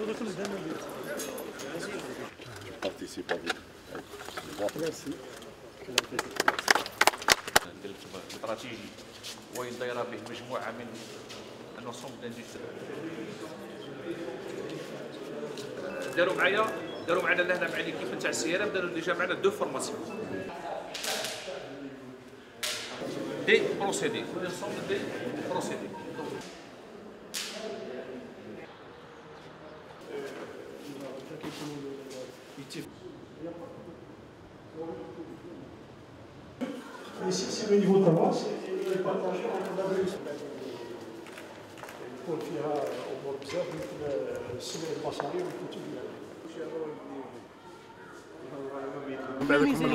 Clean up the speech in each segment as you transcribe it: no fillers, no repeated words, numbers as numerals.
استراتيجي ويدير به مجموعه من النصوص الاندستريه. داروا معنا لهنا مع ليكيب نتاع السياره، داروا ديجا معنا دو فورماسيون دي بروسيدي دي بروسيدي. Ici, c'est le niveau d'avance et il est partagé entre la deux. يكون فيها امور بزاف مثل السمع البصري والكتب. من بعدكم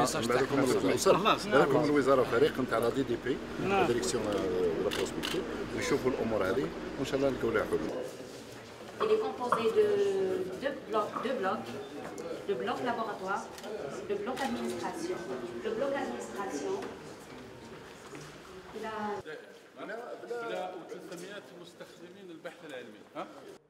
من الوزاره فريق نتاع لا دي دي بي ديريكسيون لا بروسبكتيف ويشوفوا الامور هذه وان شاء الله نلقاو لها حلول. Il est composé de deux blocs laboratoire, le bloc administration. Le bloc administration, il a... بلا و300 مستخدمين البحث العلمي. ها؟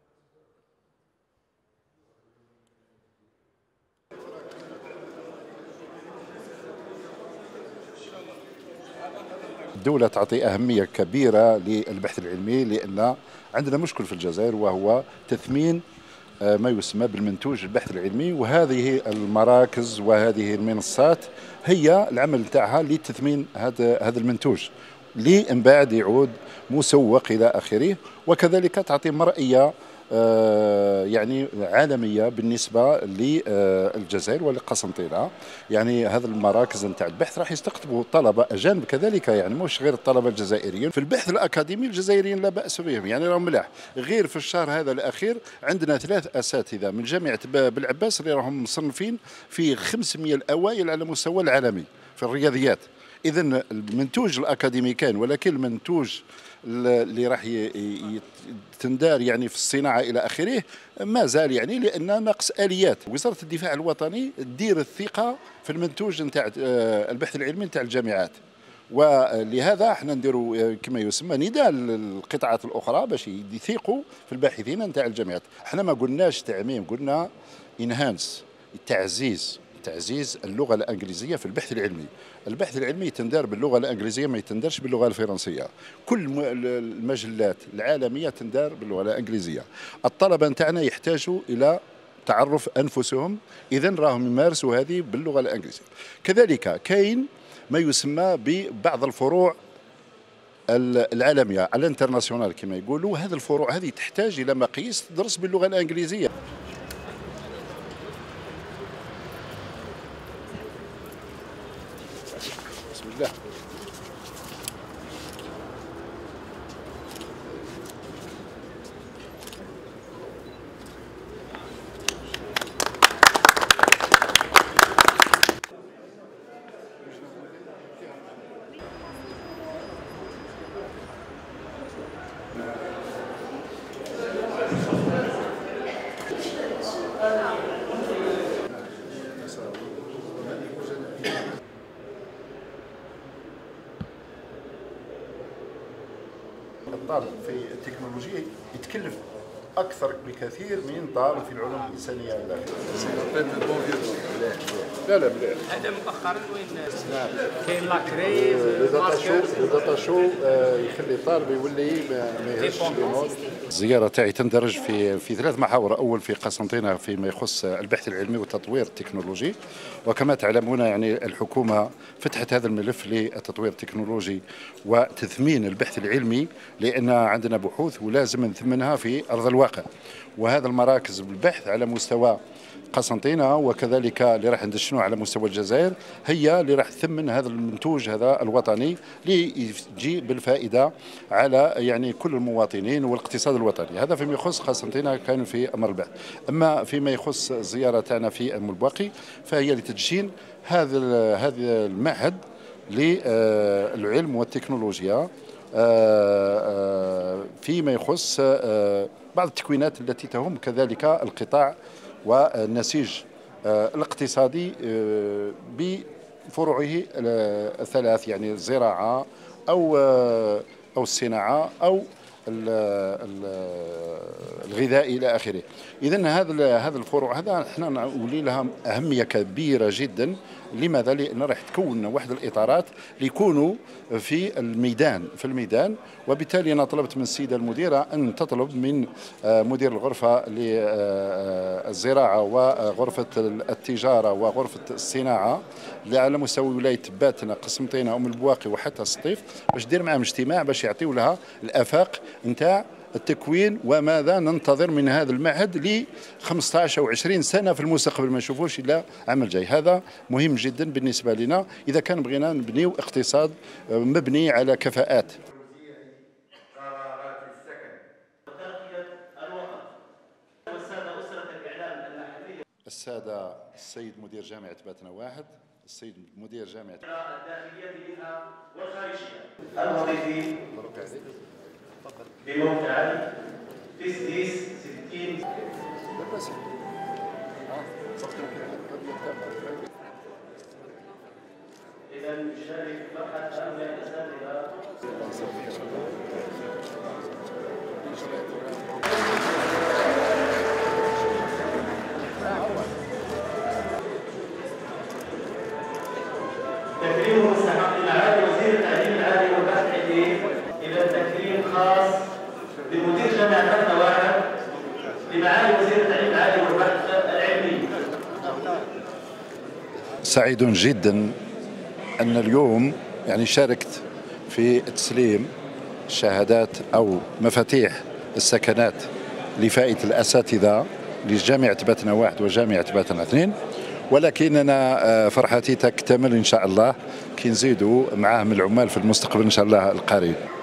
الدولة تعطي أهمية كبيرة للبحث العلمي لأن عندنا مشكل في الجزائر وهو تثمين ما يسمى بالمنتوج البحث العلمي، وهذه المراكز وهذه المنصات هي العمل نتاعها لتثمين هذا المنتوج اللي من بعد يعود مسوق إلى آخره، وكذلك تعطي مرئية يعني عالمية بالنسبة للجزائر ولقسنطينة. يعني هذه المراكز نتاع البحث راح يستقطبوا طلبة أجانب كذلك، يعني مش غير الطلبة الجزائريين. في البحث الأكاديمي الجزائريين لا بأس بهم، يعني راهم ملاح. غير في الشهر هذا الأخير عندنا 3 أساتذة من جامعة بلعباس اللي راهم مصنفين في 500 الأوائل على مستوى العالمي في الرياضيات. إذا المنتوج الأكاديمي كان، ولكن المنتوج اللي راح تندار يعني في الصناعة إلى آخره ما زال، يعني لأن نقص آليات. وزارة الدفاع الوطني تدير الثقة في المنتوج نتاع البحث العلمي نتاع الجامعات، ولهذا احنا نديروا كما يسمى نداء للقطاعات الأخرى باش يثيقوا في الباحثين نتاع الجامعات. احنا ما قلناش تعميم، قلنا انهانس، تعزيز اللغة الإنجليزية في البحث العلمي. البحث العلمي يتندار باللغة الإنجليزية، ما يتندرش باللغة الفرنسية. كل المجلات العالمية تندار باللغة الإنجليزية. الطلبة نتاعنا يحتاجوا إلى تعرف أنفسهم، إذن راهم يمارسوا هذه باللغة الإنجليزية. كذلك كاين ما يسمى ببعض الفروع العالمية الانترناسيونال كما يقولوا. هذه الفروع هذه تحتاج إلى مقاييس تدرس باللغة الإنجليزية. بسم الله. الطالب في التكنولوجيا يتكلف اكثر بكثير من طالب في العلوم الانسانيه الى اخره. لا مليح. هذا مؤخرا وين كاين لاكري الداتا شو يخلي الطالب يولي ما يهزش الامور. الزياره تاعي تندرج في 3 محاور. اول في قسنطينه فيما يخص البحث العلمي والتطوير التكنولوجي، وكما تعلمون يعني الحكومه فتحت هذا الملف للتطوير التكنولوجي وتثمين البحث العلمي، لان عندنا بحوث ولازم نثمنها في ارض الواقع. وهذا المراكز بالبحث على مستوى قسنطينة وكذلك اللي راح ندشنوه على مستوى الجزائر هي اللي راح تثمن هذا المنتوج هذا الوطني اللي يجي بالفائده على يعني كل المواطنين والاقتصاد الوطني. هذا فيما يخص قسنطينة كان في امر البحث. اما فيما يخص الزياره تاعنا في بouaghi فهي لتدشين هذا المعهد للعلم والتكنولوجيا فيما يخص بعض التكوينات التي تهم كذلك القطاع والنسيج الاقتصادي بفروعه ال3، يعني الزراعة أو الصناعة أو الغذائي الى اخره. اذا هذا الفروع هذا احنا نولي لها اهميه كبيره جدا. لماذا؟ لان راح تكون واحد الاطارات اللي يكونوا في الميدان، وبالتالي انا طلبت من السيده المديره ان تطلب من مدير الغرفه للزراعه وغرفه التجاره وغرفه الصناعه على مستوى ولايه باتنا، قسنطينه، البواقي وحتى سطيف، باش دير معهم اجتماع باش يعطيو لها الافاق نتاع التكوين وماذا ننتظر من هذا المعهد ل 15 أو 20 سنة في المستقبل، ما نشوفوش إلا عام الجاي. هذا مهم جدا بالنسبة لنا إذا كان بغينا نبنيو اقتصاد مبني على كفاءات. السادة السيد مدير جامعة باتنا واحد، السيد مدير جامعة الداخلية منها والخارجية، الوظيفي بموقع تسديس 60. إذا يشارك مرحلة هؤلاء الأساتذة. تكريم مستحق لمعالي وزير التعليم العالي والبحث العلمي. إلى تكريم خاص بمدير جامعة باتنا واحد لمعالي وزير التعليم العالي والبحث العلمي. سعيد جدا أن اليوم شاركت في تسليم الشهادات أو مفاتيح السكنات لفائدة الأساتذة لجامعة باتنا واحد وجامعة باتنا اثنين، ولكن أنا فرحتي تكتمل إن شاء الله كي نزيدوا معاهم العمال في المستقبل إن شاء الله القريب.